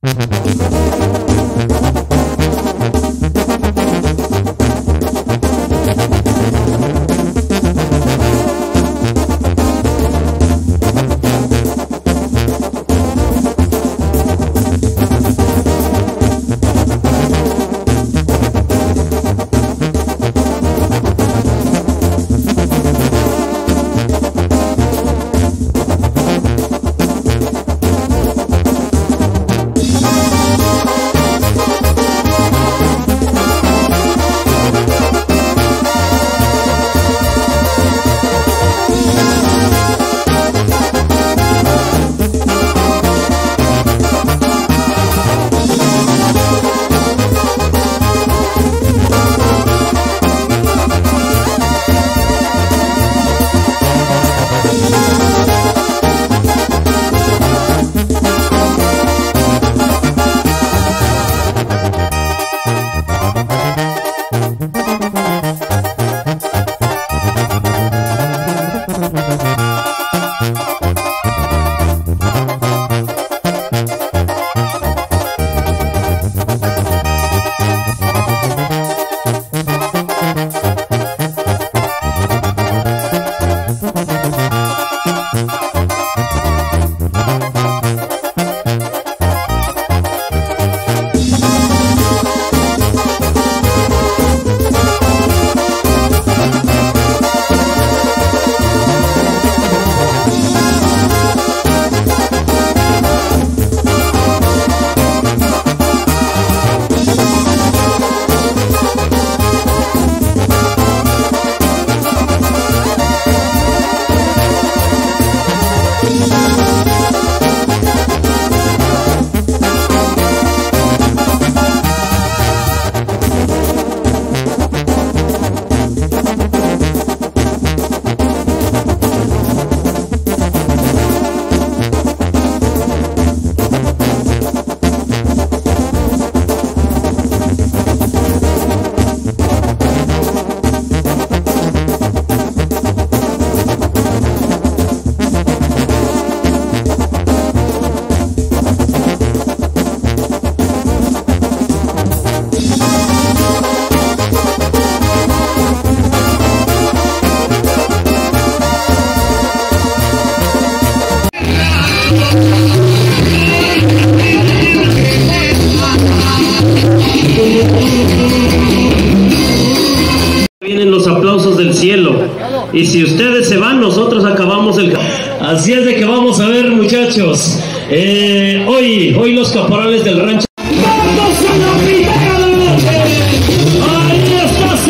Vienen los aplausos del cielo. Y si ustedes se van, nosotros acabamos el... Así es de que vamos a ver, muchachos. Hoy los caporales del rancho... ¡Vamos a la primera de la noche! ¡Ahí está!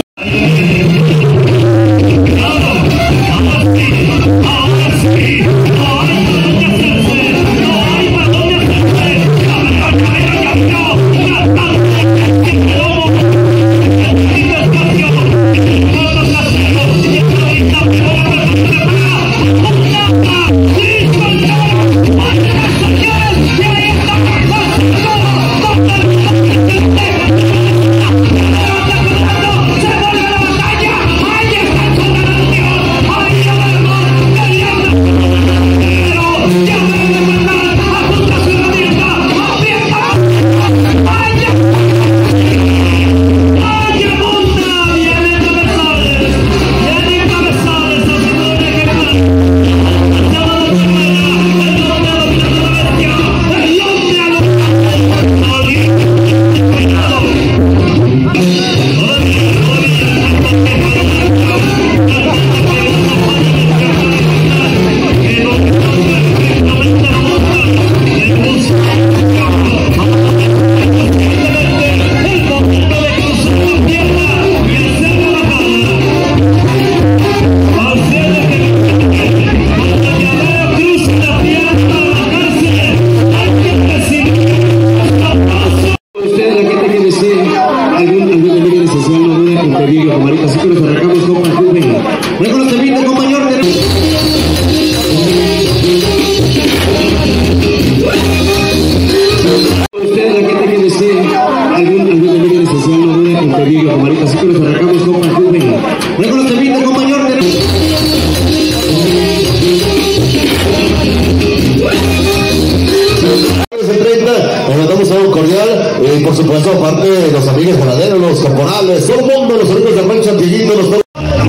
Le mandamos un cordial, por supuesto, aparte de los amigos ganaderos, los caporales, todo el mundo, los amigos del rancho Antillito, los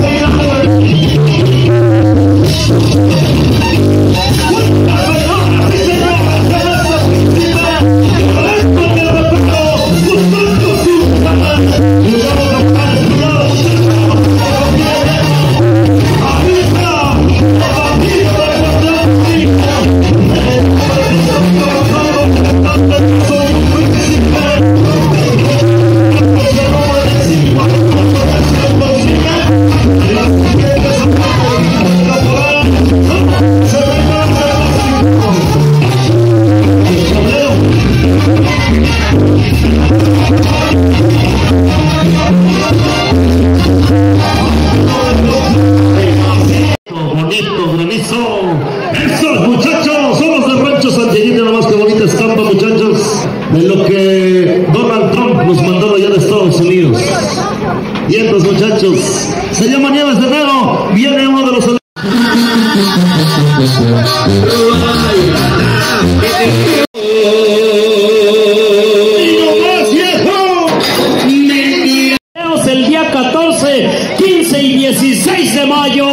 Esos muchachos son los de Rancho Santillito, nada más que bonita estampa, muchachos, de lo que Donald Trump nos mandó allá de Estados Unidos. Y estos muchachos se llama Nieves de Enero, viene uno de los... El día 14, 15 y 16 de mayo.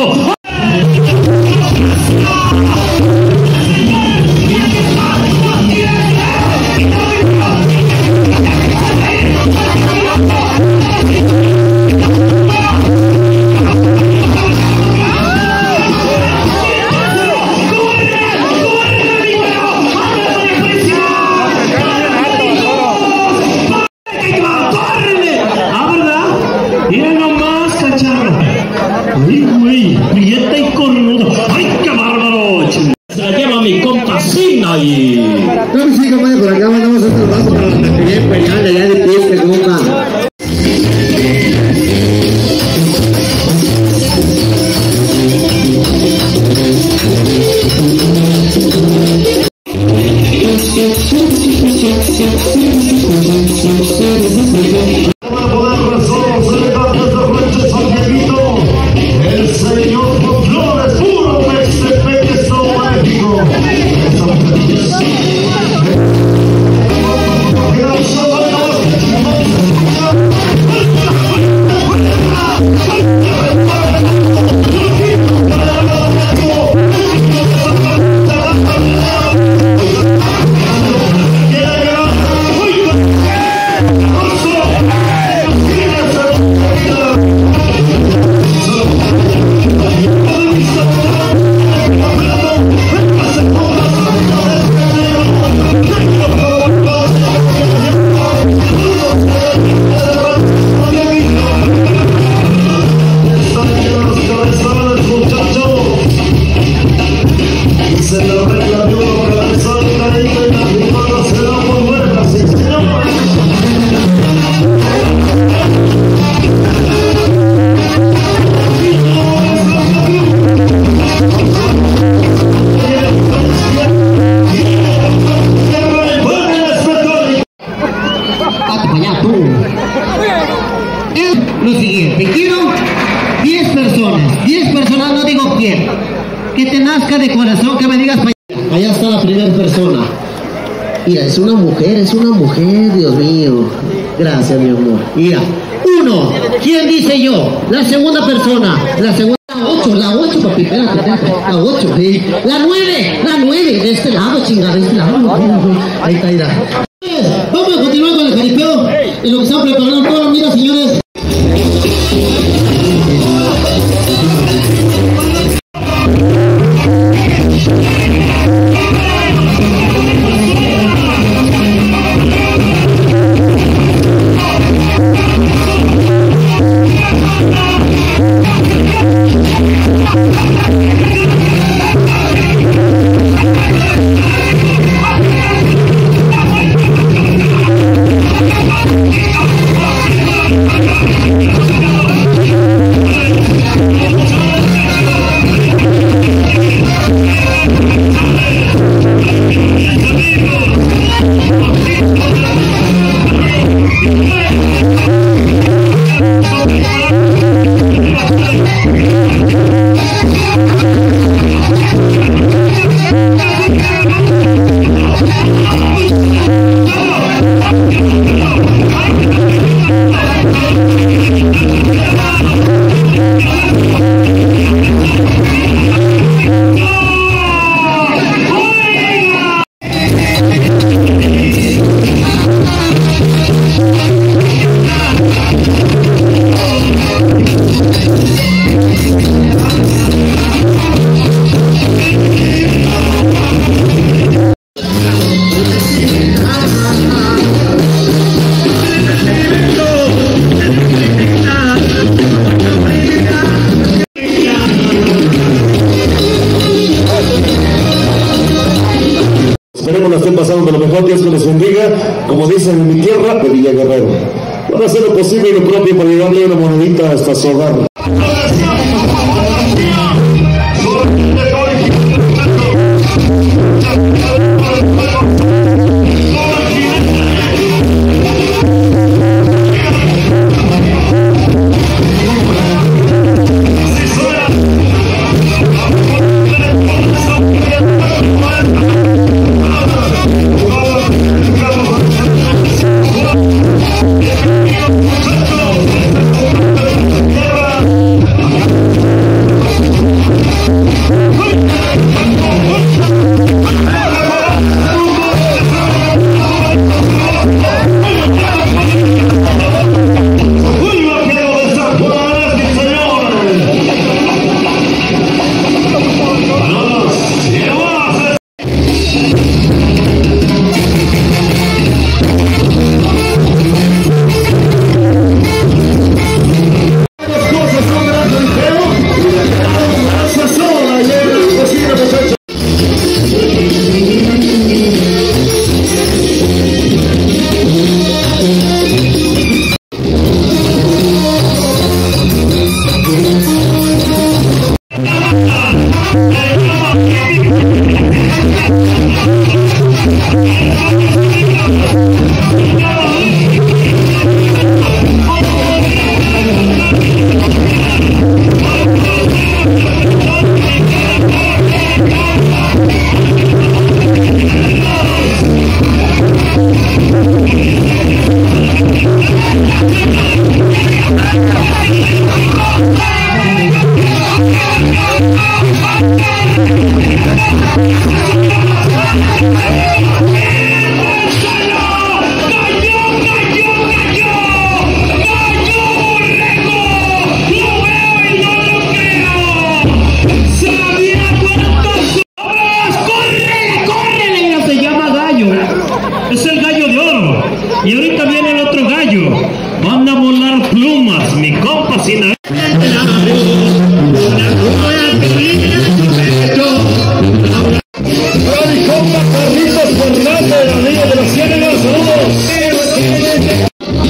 Ay, güey, prieta y cornudo. Ay, qué bárbaro. Se la lleva mi compa Sinai. No me siga más por acá, mandamos otro vaso para la batería imperial de allá de Piesca, compa. El señor Flores, puro Mextepeque, Estado México. Lo siguiente, quiero 10 personas, no digo quién, que te nazca de corazón, que me digas, allá está la primera persona. Mira, es una mujer, Dios mío. Gracias, mi amor. Mira, 1, ¿quién dice yo? La segunda persona, la 8, papi, espérate, la 8, ¿sí? La 9, de este lado, chingada, de este lado, ahí está, mira. Vamos a continuar con el jaripeo, en lo que están preparando todo, mira, señores. les bendiga, como dicen en mi tierra, de Villa Guerrero. Van a hacer lo posible y lo propio para llevarle una monedita hasta su hogar. Es el gallo de oro. Y ahorita viene el otro gallo. Van a volar plumas, mi compa sin mi compa Carlitos Fernández, la Liga de los Ciénegas, saludos.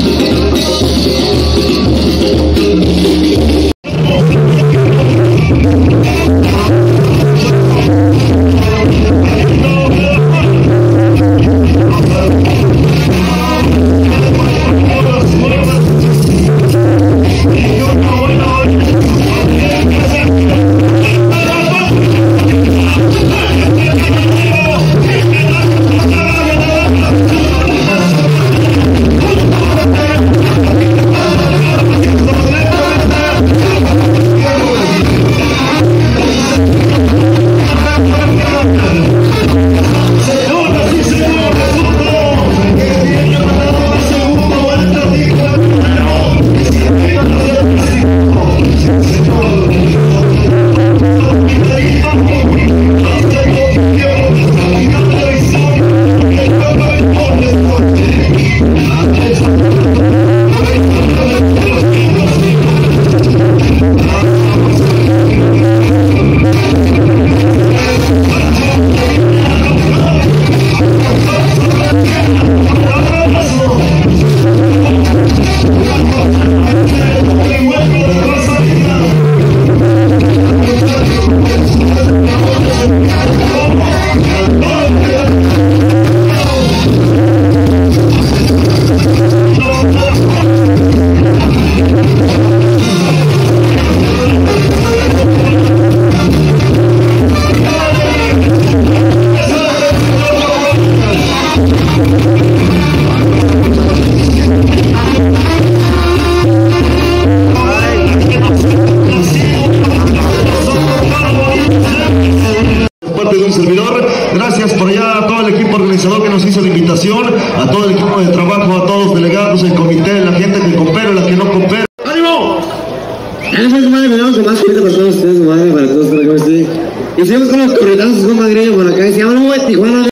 De un servidor, gracias por allá a todo el equipo organizador que nos hizo la invitación, a todo el equipo de trabajo, a todos los delegados, el comité, la gente que coopera, la que no coopera. ¡Ánimo! Gracias, madre, me damos más cuenta para todos ustedes, madre, para todos, para que me estén. Y seguimos con los corretazos, comadre, por acá, decía, bueno, Tijuana.